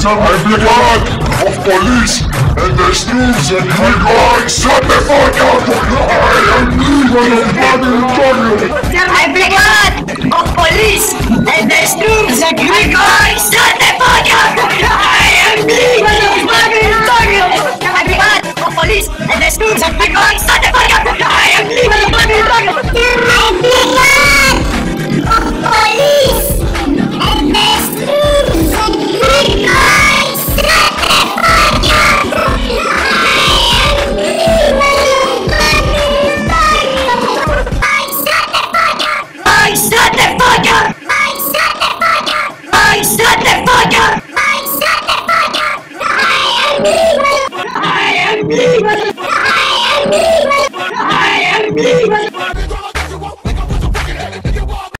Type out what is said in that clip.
I'm the god of police and the streets and my god, shut the fuck up! I am the I'm the god of police and the streets and my god,